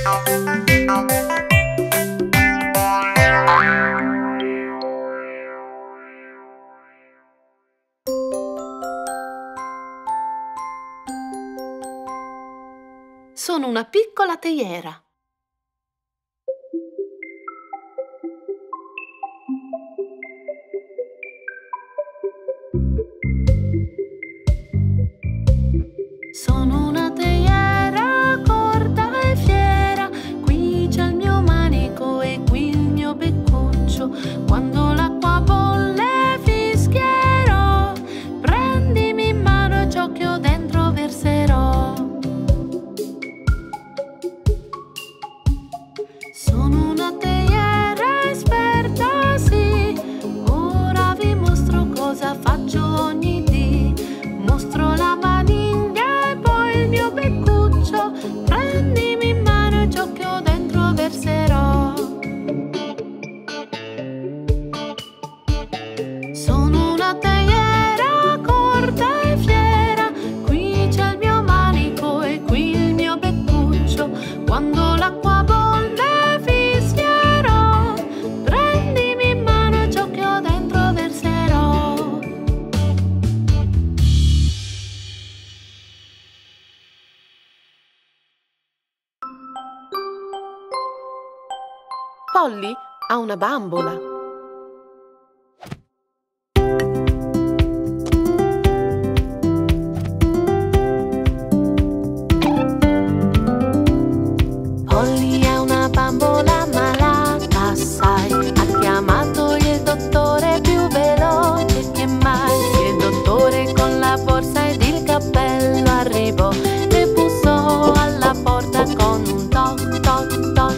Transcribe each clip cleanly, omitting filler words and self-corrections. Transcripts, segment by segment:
Sono una piccola teiera. Sono una teiera corta e fiera, qui c'è il mio manico e qui il mio beccuccio. Quando l'acqua bolle fischierò, prendimi in mano e ciò che ho dentro verserò. Sono una teiera esperta, sì, ora vi mostro cosa faccio ogni dì. Mostro la maniglia e poi il mio beccuccio, prendimi in mano e ciò che ho dentro verserò. Sono una teiera corta e fiera, qui c'è il mio manico e qui il mio beccuccio. Quando l'acqua bolle fischierò, prendimi in mano e ciò che ho dentro verserò. Polly ha una bambola. Polly è una bambola malata, sai, ha chiamato il dottore più veloce che mai. Il dottore con la borsa ed il cappello arrivò e bussò alla porta con un toc toc toc.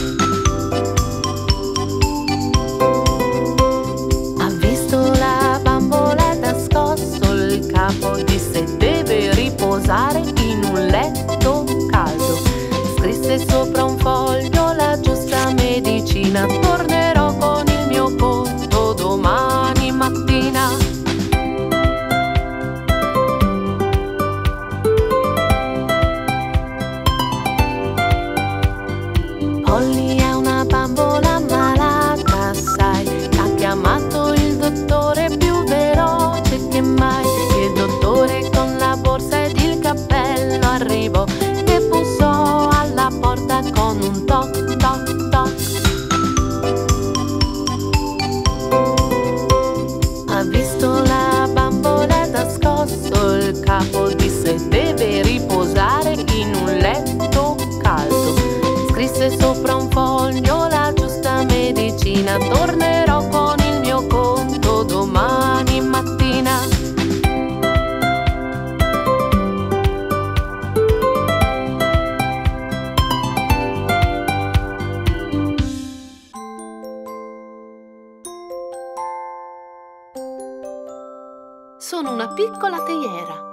Ha visto la bamboletta, scosso il capo, disse deve riposare in un letto caldo. Scrisse sopra un foglio la giusta medicina, tornerò con il mio conto domani mattina. Polly è una bambola malata, sai, ha chiamato il dottore più veloce che mai. Il dottore con la borsa ed il cappello arrivò e bussò alla porta con un toc toc toc. Ha visto la bamboletta, scosso il capo, disse deve riposare in un letto caldo. Scrisse sopra un foglio la giusta medicina, tornerò con il mio conto domani mattina. Sono una piccola teiera.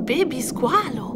Baby squalo.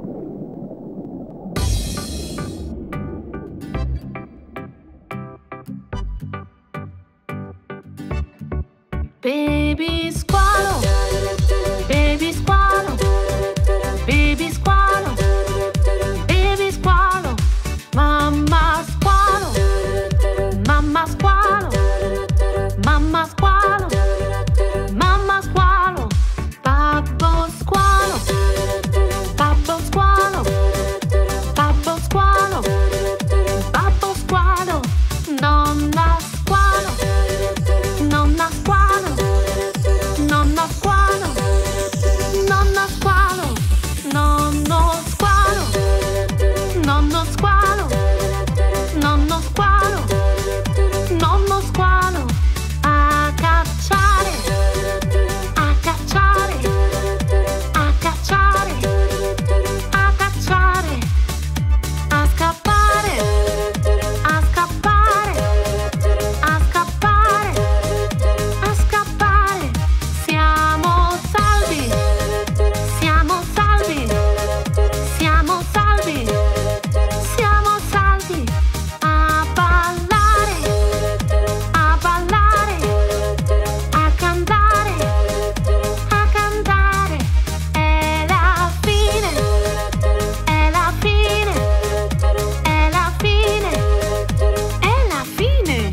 Baby squalo, baby squalo, baby squalo, baby squalo, mamma squalo, mamma squalo, mamma squalo, mamma squalo, babbo squalo, babbo squalo, babbo squalo, babbo squalo, nonna squalo, nonna squalo, nonna squalo, nonna squalo, nonno squalo, nonno squalo, nonno squalo, nonno squalo, a cacciare, a cacciare, a cacciare, a cacciare, a scappare, a scappare, a scappare, a scappare. Siamo salvi, siamo salvi, siamo salvi, siamo salvi. A ballare, a ballare, a cantare, a cantare. È la fine, è la fine, è la fine, è la fine.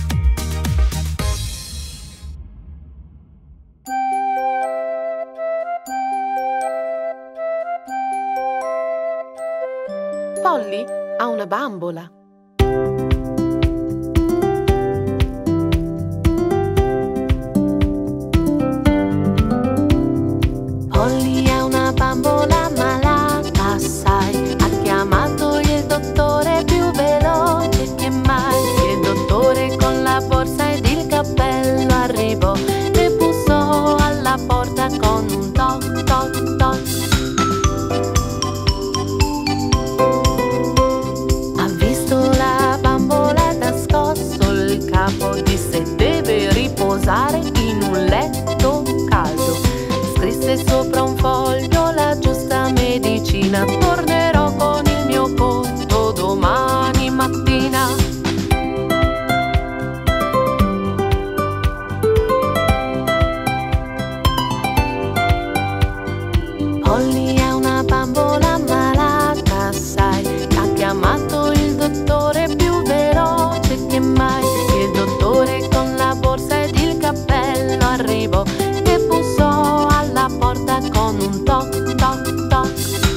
Polly ha una bambola. Polly è una bambola malata, sai. Ha chiamato il dottore più veloce che mai. Il dottore con la borsa ed il cappello arrivò. Le bussò alla porta con un toc toc toc. Ha visto la bamboletta, scosso il capo, disse deve riposare in un letto caldo. Scrisse sopra un foglio la giusta medicina. Tornerò con il mio conto domani mattina. Polly è una bambola malata, sai. Ha chiamato il dottore più veloce che mai. Il dottore con la borsa ed il cappello arrivò. E bussò alla porta con un toc toc toc.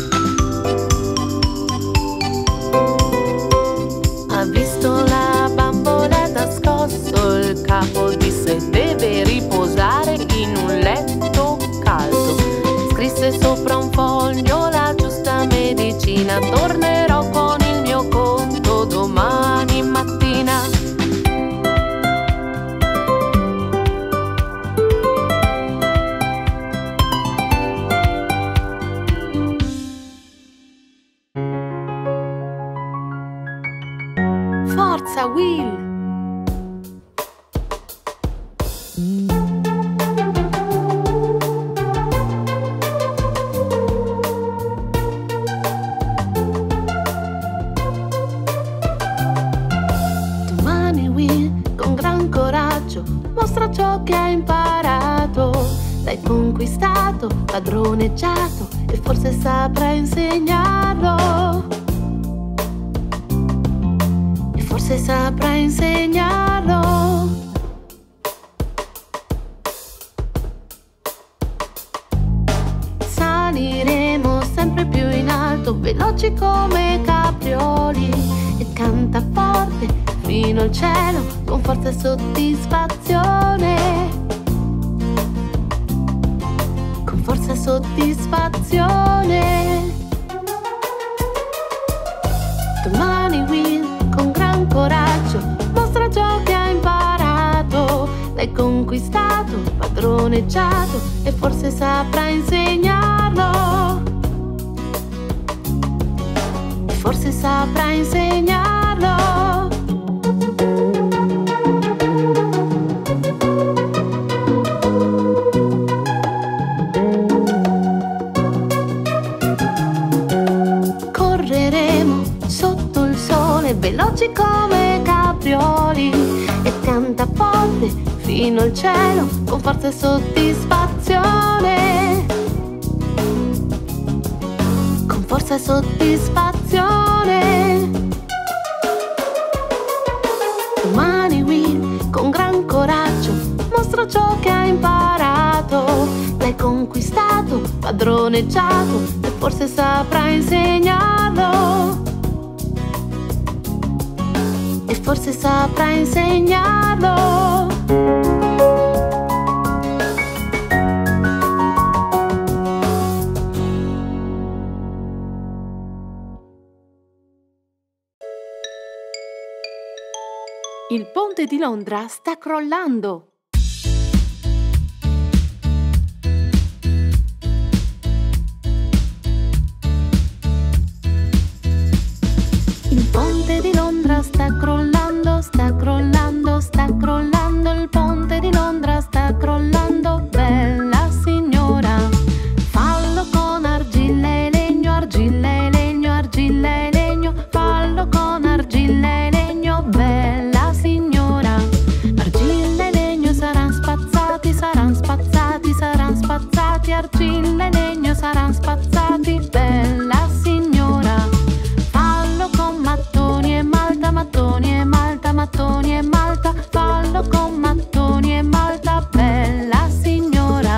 Ha visto la bamboletta, scosso il capo, disse deve riposare in un letto caldo. Scrisse sopra un foglio la giusta medicina. Tornerò con il mio conto domani mattina. Forza, Will! Domani Will, con gran coraggio, mostra ciò che hai imparato. L'hai conquistato, padroneggiato, e forse saprai insegnarlo. E forse saprai insegnarlo. Saliremo sempre più in alto, veloci come caprioli, e canta forte fino al cielo con forza e soddisfazione. Con forza e soddisfazione. Domani Will, con gran coraggio, mostra ciò che hai imparato. L'hai conquistato, padroneggiato, e forse saprai insegnarlo. E forse saprai insegnarlo. come caprioli e canta forte fino al cielo con forza e soddisfazione. Con forza e soddisfazione. Domani Will, con gran coraggio, mostra ciò che ha imparato. L'hai conquistato, padroneggiato e forse saprà insegnarlo. E forse saprà insegnarlo. Il ponte di Londra sta crollando. Il ponte di Londra sta crollando, sta crollando, sta crollando. Il ponte di Londra sta crollando, bella signora. Fallo con argilla e legno, argilla e legno, argilla e legno. Fallo con argilla e legno, bella signora. Argilla e legno saran spazzati, saran spazzati, saran spazzati. Argilla e legno saran spazzati, bella signora. Fallo con mattoni e malta, mattoni e malta, mattoni e malta. Fallo con mattoni e malta, bella signora.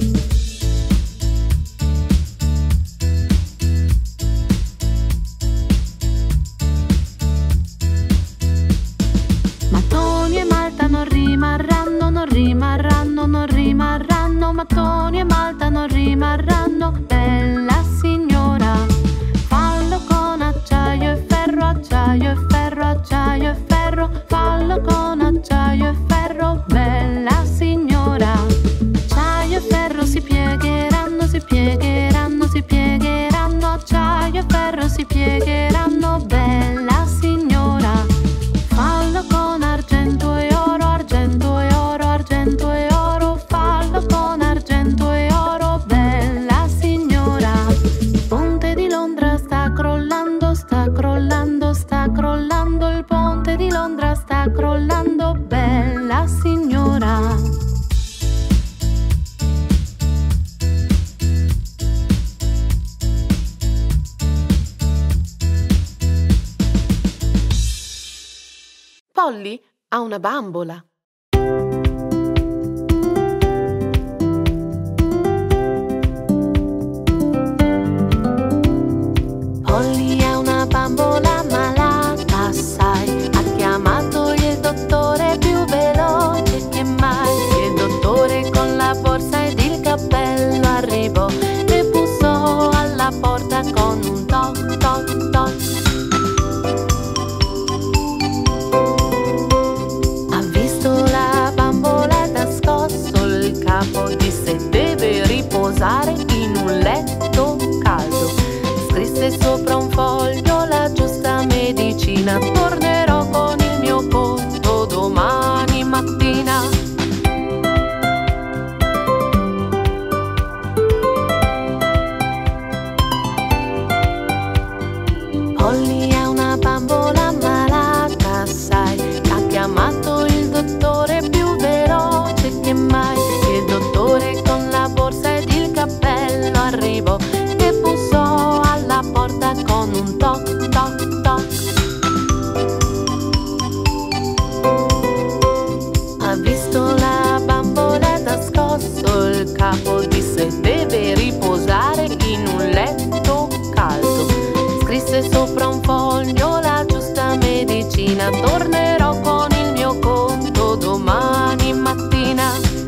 Mattoni e malta non rimarranno, non rimarranno, non rimarranno. Mattoni e malta non rimarranno, bella signora. Fallo con acciaio e ferro, acciaio e ferro, acciaio e ferro. Fallo con acciaio e ferro, bella signora. Acciaio e ferro si piegheranno, si piegheranno, si piegheranno. Acciaio e ferro si piegheranno, bella signora. Fallo con argento e oro, argento e oro, argento e oro. Fallo con argento e oro, bella signora. Il ponte di Londra sta crollando, sta crollando, sta crollando. Il ponte di Londra sta crollando, bella signora. Polly ha una bambola. Polly è una bambola malata, sai. Ha chiamato il dottore più veloce che mai. Il dottore con la borsa ed il cappello arrivò e bussò alla porta con un toc toc toc. Ha visto la bamboletta, scosso il capo, disse deve riposare in un letto caldo. Scrisse sopra un foglio la giusta medicina. Tornerò con il mio conto domani mattina. Polly è una bambola malata, sai. Ha chiamato il dottore più veloce che mai. Il dottore con la borsa ed il cappello arrivò e bussò alla porta con un toc toc toc. Ha visto la bamboletta, scosso il capo, disse deve riposare in un letto caldo. Scrisse sopra un foglio la giusta medicina. Tornerò con il mio conto domani mattina.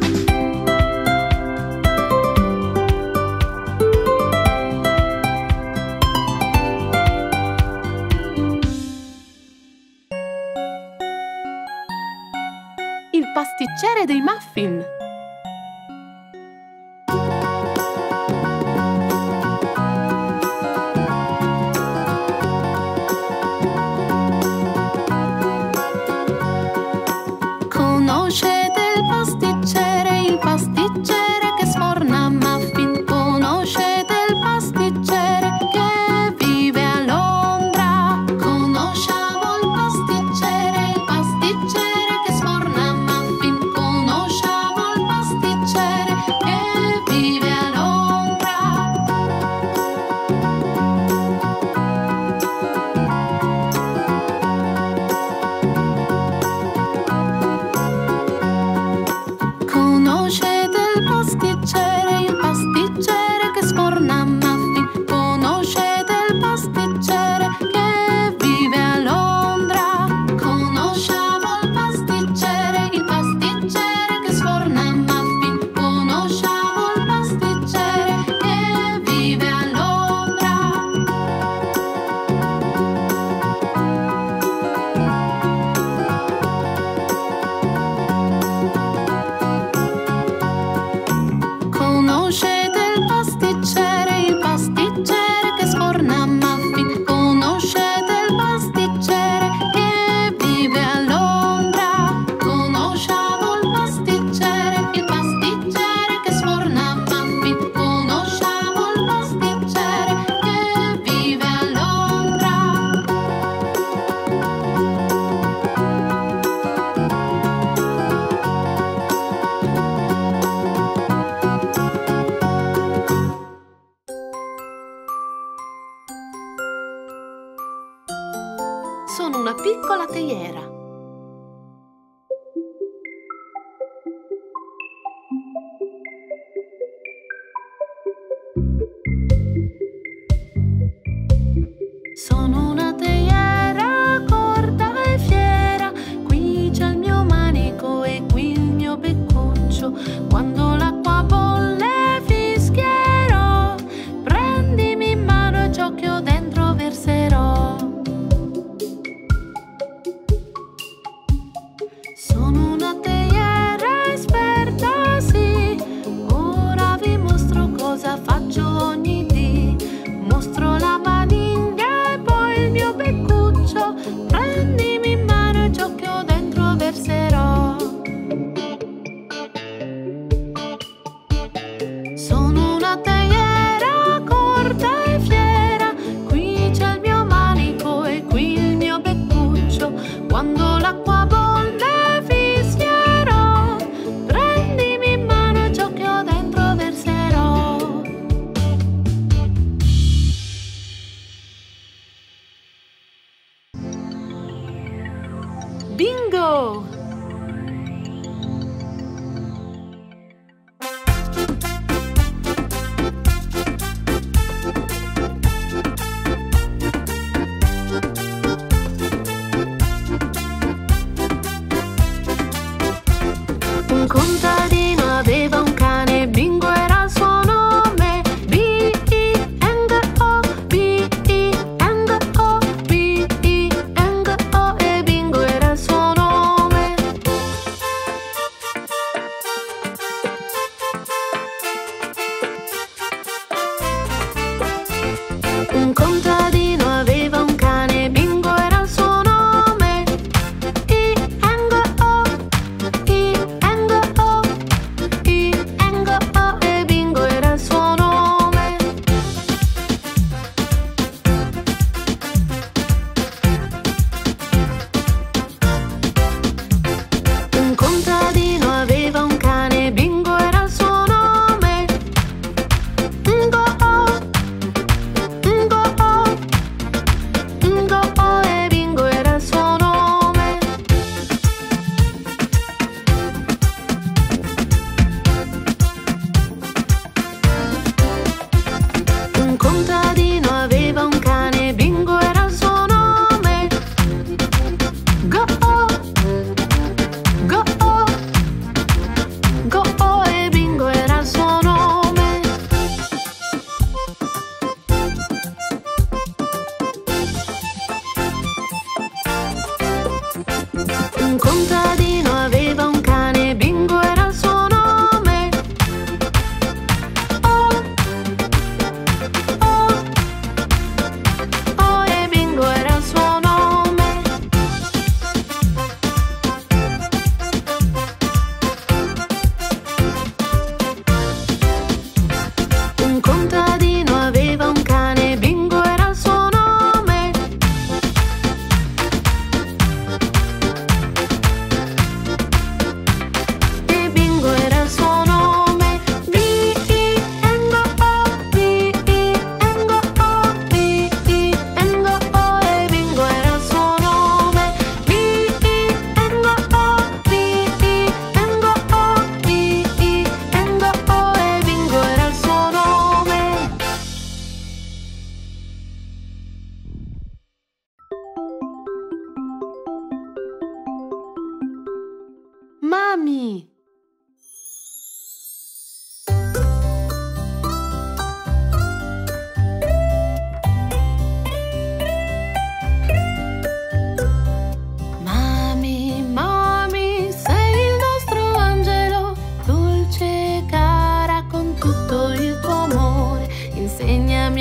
Il pasticcere dei muffin. Conoscete il pasticcere che sforna muffin? Conoscete il pasticcere che vive a Londra? Conosciamo il pasticcere Conoscete il pasticcere che sforna muffin? Conoscete il pasticcere che vive a Londra? Conosciamo il pasticcere che sforna muffin. Conosciamo il pasticcere che vive a Londra. Sono una piccola teiera. Sono una teiera corta e fiera. Qui c'è il mio manico e qui il mio beccuccio. Quando l'acqua bolle fischierò. Prendimi in mano e ciò che ho dentro verserò. Sono una teiera esperta, sì. Ora vi mostro cosa faccio ogni dì.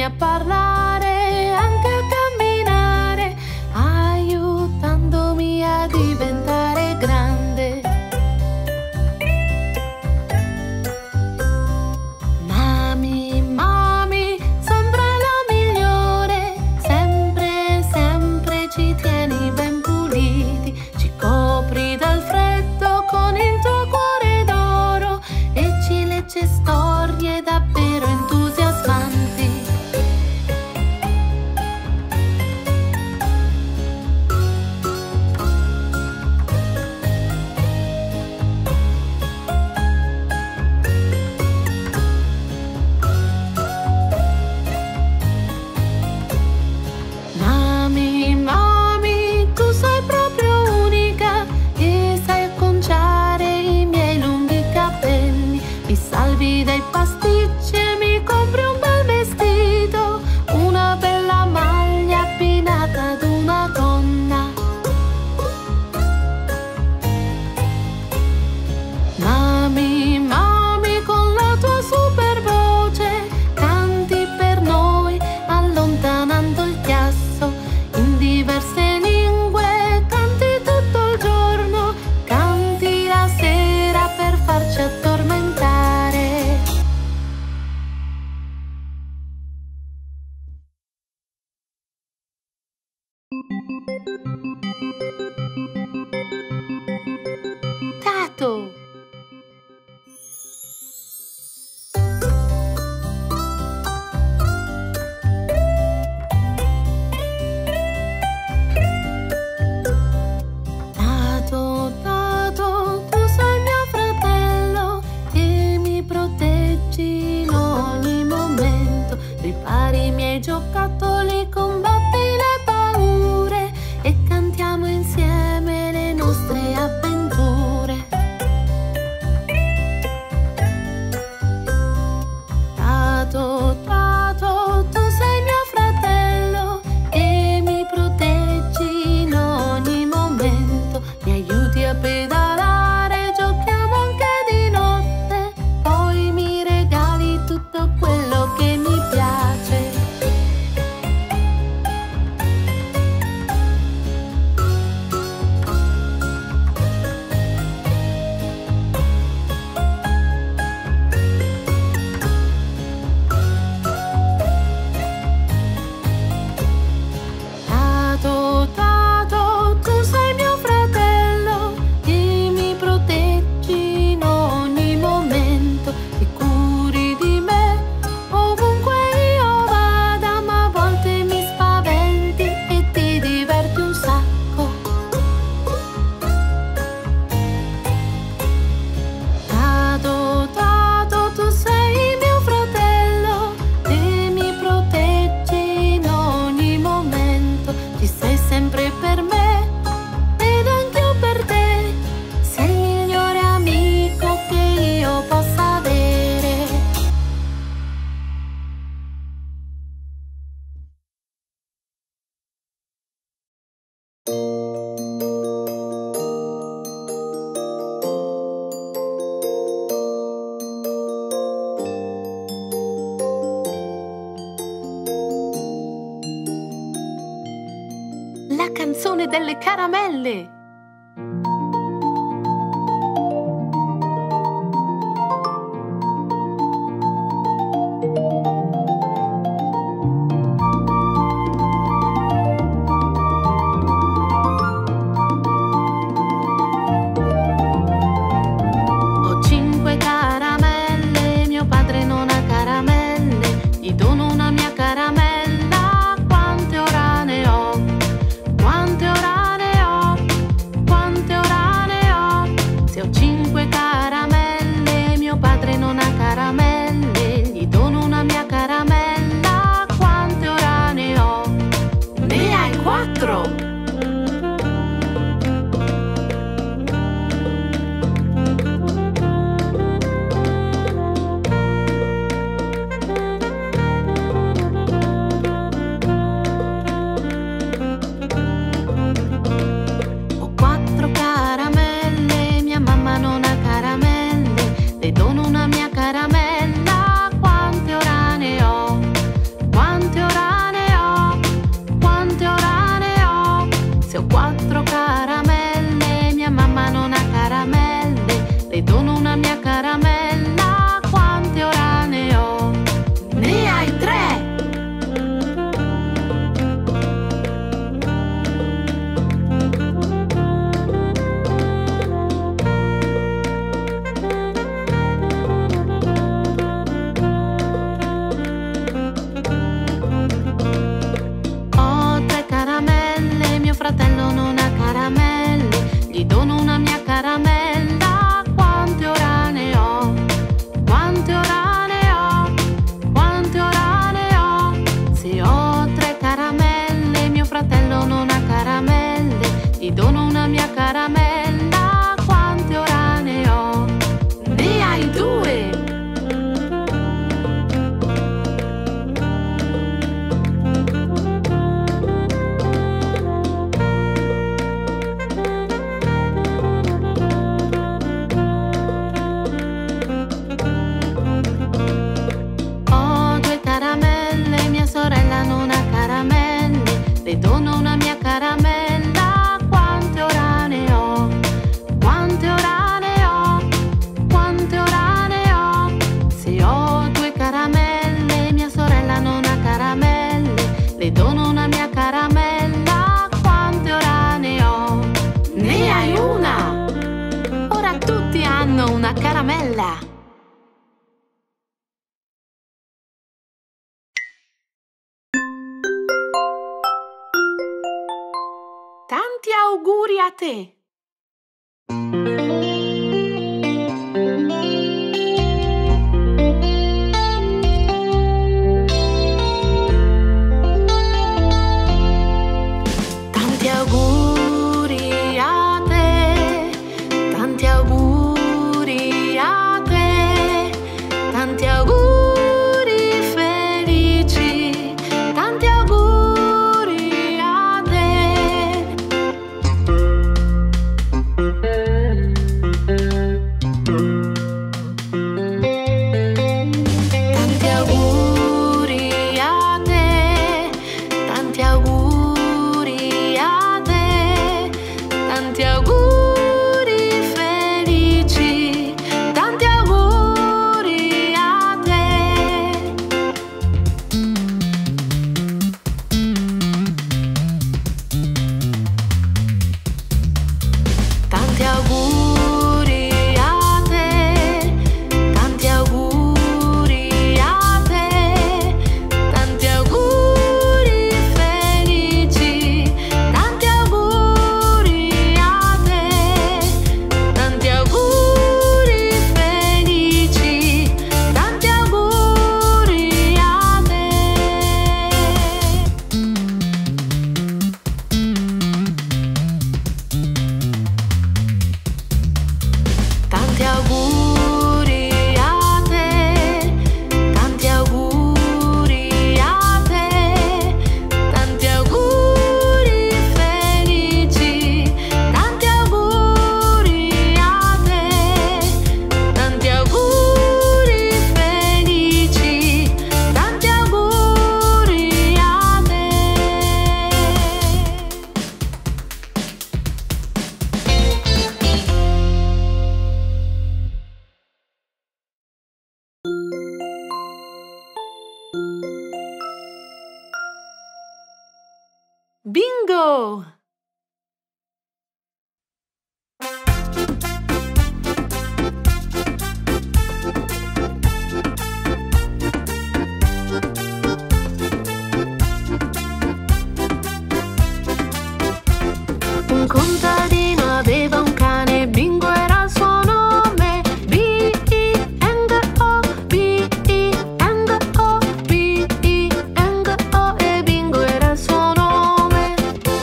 a parlare, anche a camminare, aiutandomi a diventare grande. Mami, mami, sempre la migliore, sempre, sempre ci tieni ben puliti, ci copri dal freddo con il tuo cuore d'oro e ci leggi storie davvero entusiasmanti. Mami, mami, tu sei proprio unica e sai acconciare i miei lunghi capelli, mi salvi dai pasticci e mi compri un bel vestito, una bella maglia abbinata ad una gonna. Mami, mami, con la tua super voce canti per noi, allontanando il chiasso in diverse lingue, canti tutto il giorno, canti la sera per farci addormentare. Tato! Tato, Tato, tu sei mio fratello e mi proteggi in ogni momento, ripari i miei giocattoli, combatti le paure e cantiamo insieme le nostre avventure. Tato, Tato, tu sei mio fratello e mi proteggi in ogni momento, mi aiuti a pedalare, giochiamo anche di notte, poi mi regali tutto quello che mi piace. Tato, Tato, tu sei mio fratello e mi proteggi in ogni momento, ti curi di me ovunque io vada, ma a volte mi spaventi e ti diverti un sacco. Tato, Tato, tu sei mio fratello e mi proteggi in ogni momento, ci sei sempre per me ed anch'io per te, sei il migliore amico che io possa avere. La canzone delle caramelle. Ho 5 caramelle, mio padre non ha caramelle, gli dono una mia caramella, quante ora ne ho? Quante ora ne ho? le dono una mia caramella. Quante ora ne ho? Ne hai una! Ora tutti hanno una caramella. Tanti auguri a te! Tanti auguri a te, tanti auguri a te, tanti auguri felici, tanti auguri a te. Tanti auguri a te, tanti auguri a te, tanti auguri felici, tanti auguri a te. Tanti auguri a te, tanti auguri a te, tanti auguri felici, tanti auguri a te, tanti auguri felici, tanti auguri a te. Tanti auguri a te, tanti auguri a te, tanti auguri felici, tanti auguri a te, tanti auguri felici, tanti auguri a te. Bingo! Un contadino aveva un cane, Bingo era il suo nome. B-I-N-G-O, B-I-N-G-O, B-I-N-G-O, e Bingo era il suo nome.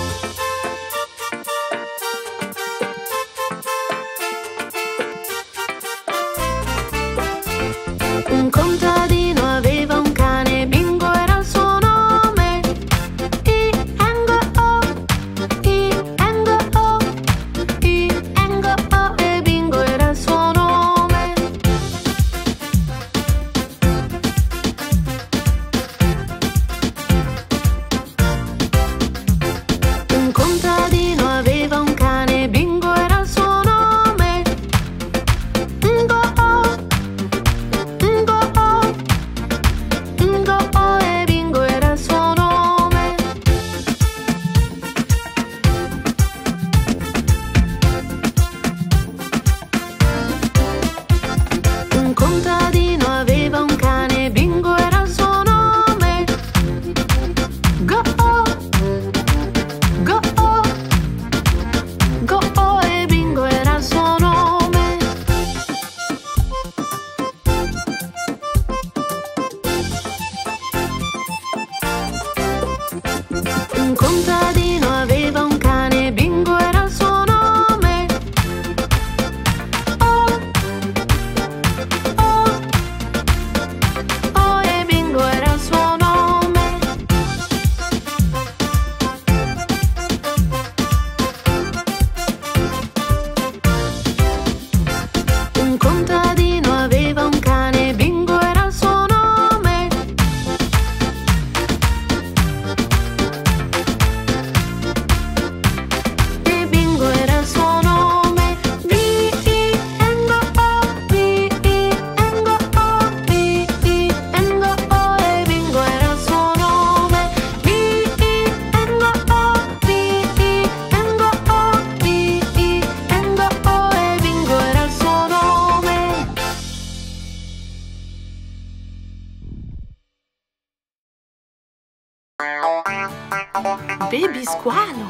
Un contadino aveva un cane, Bingo era il suo nome. I-N-G-O, I-N-G-O, I-N-G-O, e Bingo era il suo nome. Un contadino aveva un cane, Bingo era il suo nome. Ngo-o, ngo-o, ngo-o, e Bingo era il suo nome. Un contadino aveva un cane, Bingo era il suo nome. Go-o, go-o, go-o, e Bingo era il suo nome. Un contadino aveva un cane, Bingo era il suo nome. Oh, oh, oh, e Bingo era il suo nome. Un contadino aveva un cane, Bingo era il suo nome. Baby squalo.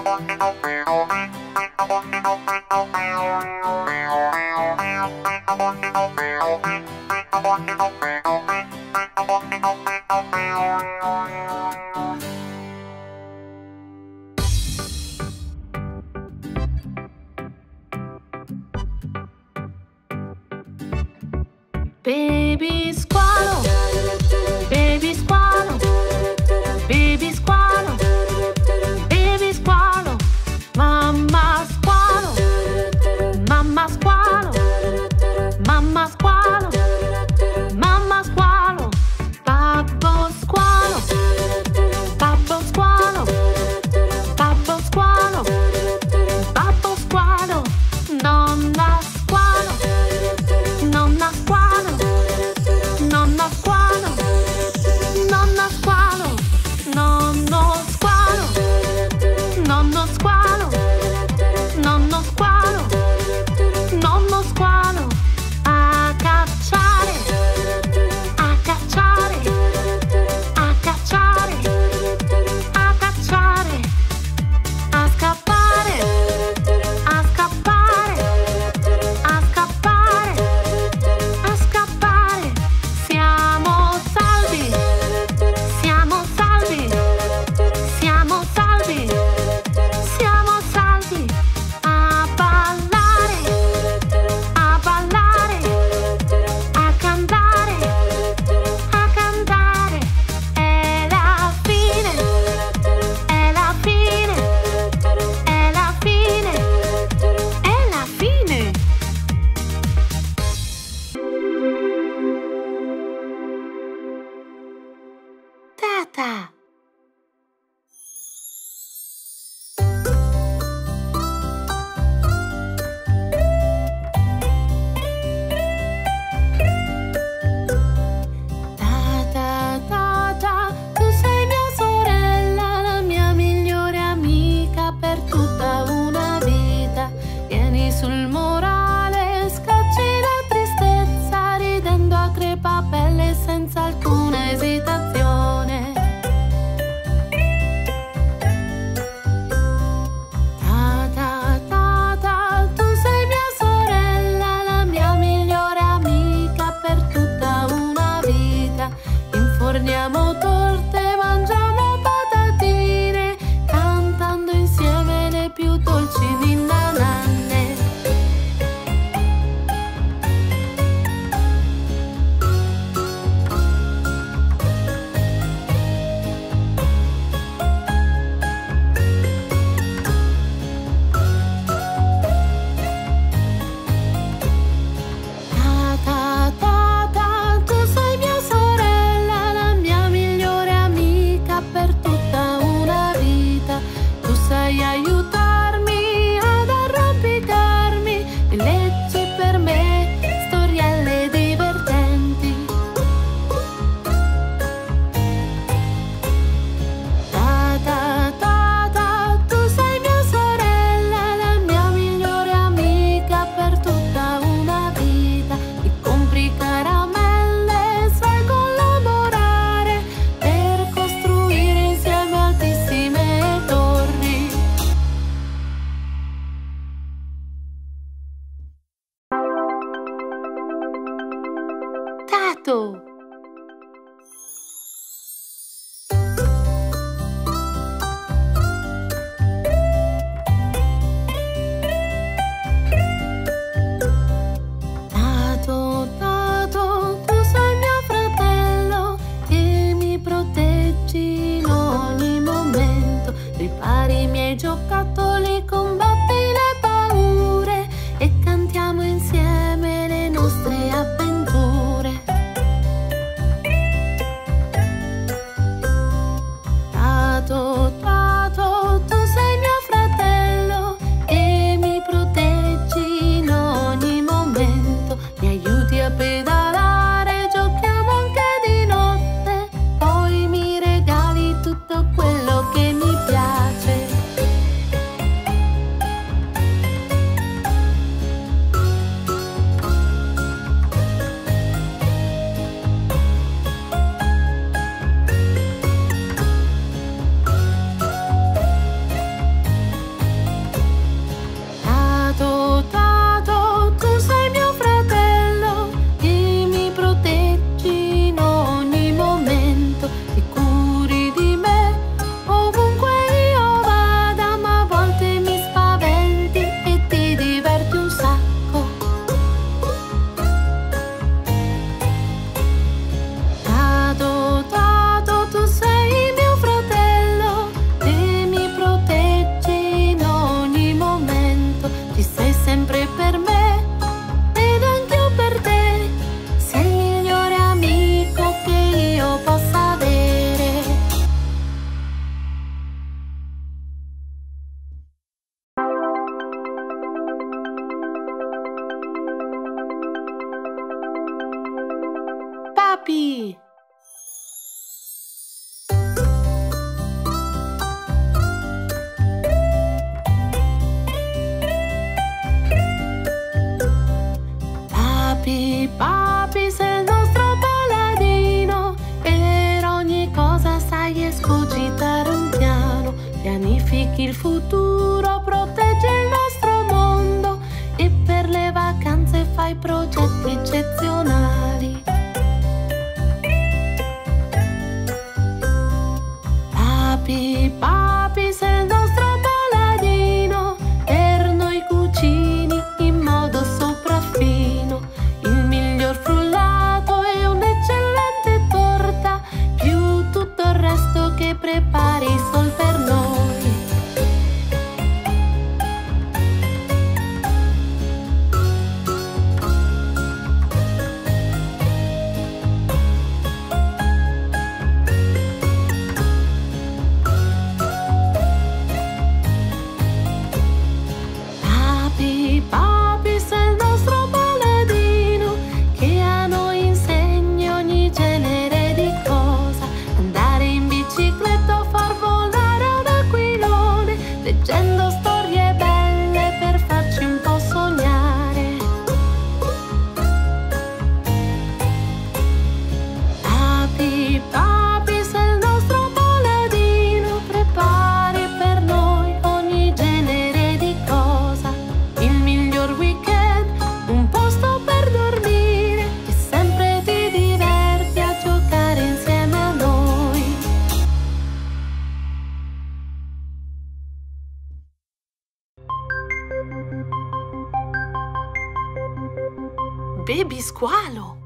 Baby squalo, baby squalo, baby squalo, baby squalo, mamma squalo, mamma squalo, mamma squalo, mamma squalo, babbo squalo, babbo squalo, babbo squalo, babbo squalo, nonna squalo, nonna squalo. Nonna squalo, nonna squalo, nonno squalo, nonno squalo, nonno squalo, nonno squalo, a cacciare, a cacciare, a cacciare, a cacciare, a scappare, a scappare, a scappare, a scappare. Siamo salvi, siamo salvi, siamo salvi, siamo salvi. A ballare, a ballare, a cantare, a cantare. È la fine, è la fine, è la fine, è la fine. Tata. Tata, tata, tu sei mia sorella, la mia migliore amica per tutta una vita. Vieni sul morale, scacci la tristezza, ridendo a crepapelle senza alcuna esitazione. Tata, tata, tu sei mia sorella, la mia migliore amica per tutta una vita. Inforniamo torte, mangiamo patatine, cantando insieme le più dolci ninna-nanne. Tata, tata, tu sei mia sorella, la mia Il futuro protegge il nostro mondo e per le vacanze fai progetti eccezionali. Papi, papi, sei il nostro paladino, per noi cucini in modo sopraffino il miglior frullato e un'eccellente torta, più tutto il resto che prepari sol per noi. Papi, sei il nostro paladino, che a noi insegni ogni genere di cosa. Andare in bicicletta o far volare un aquilone, leggendo storie belle per farci un po' sognare. Papi, papi, sei il nostro paladino, prepari per noi ogni genere di cosa. Il miglior weekend, un posto per dormire e sempre ti diverti a giocare insieme a noi. Baby squalo!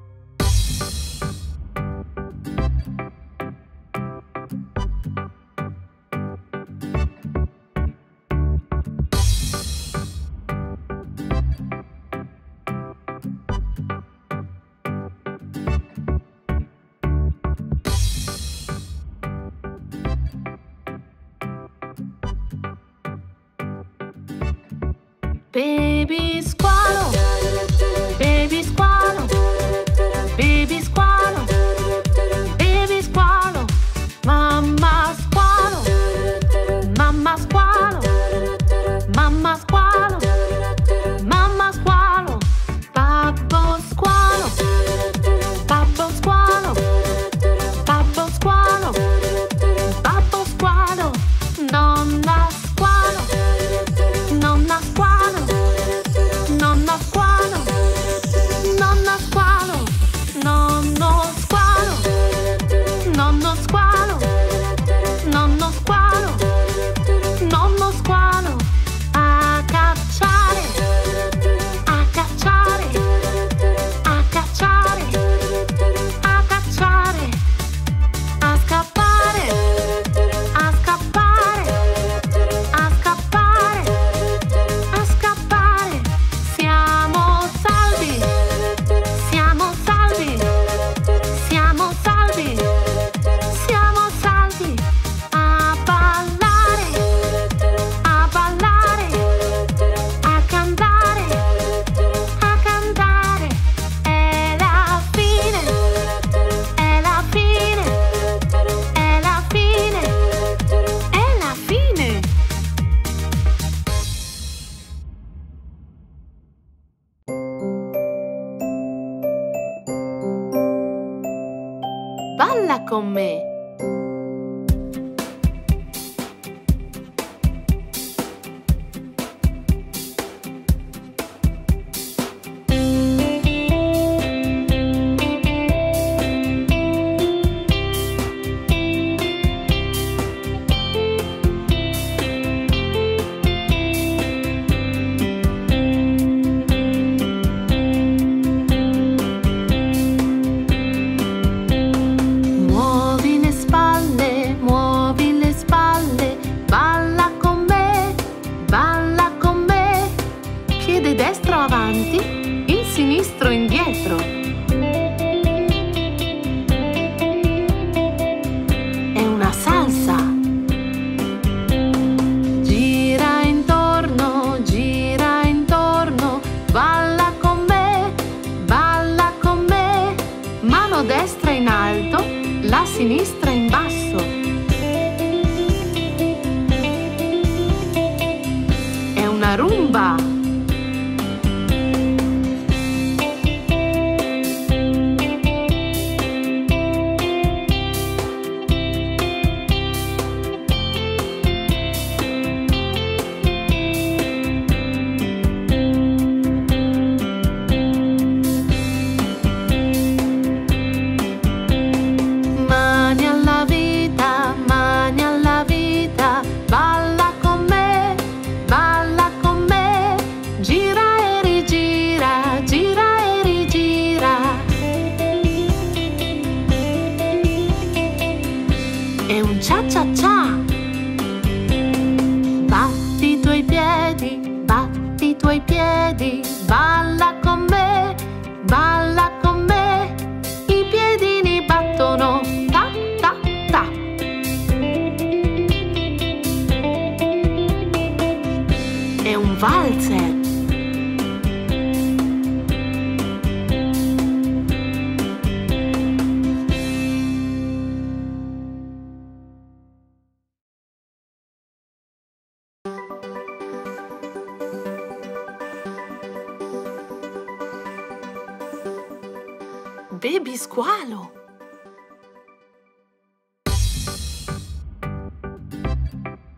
Baby squalo, baby squalo, baby squalo, baby squalo, mamma squalo, mamma squalo, mamma squalo, mamma squalo, babbo squalo, babbo squalo, babbo squalo, babbo squalo, nonna squalo, nonna squalo, nonna squalo, nonna squalo, nonno squalo, nonno squalo, nonno squalo, nonno squalo, a cacciare, a cacciare, a cacciare, a cacciare, a scappare, a scappare, a scappare, a scappare. Siamo salvi, siamo salvi, siamo salvi, siamo salvi. A ballare, a ballare, a cantare, a cantare. È la fine, è la fine, è la fine, è la fine. Balla con me. Muovi le spalle, balla con me, piede destro avanti, il sinistro indietro. È una salsa. Gira intorno, balla con me, mano destra in alto, la sinistra in basso. È una rumba. È un cia-cia-cia. Batti i tuoi piedi, batti i tuoi piedi, balla con me, balla con me. I piedini battono, ta ta ta. È un valzer. Baby squalo.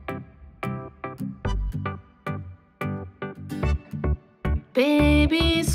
Baby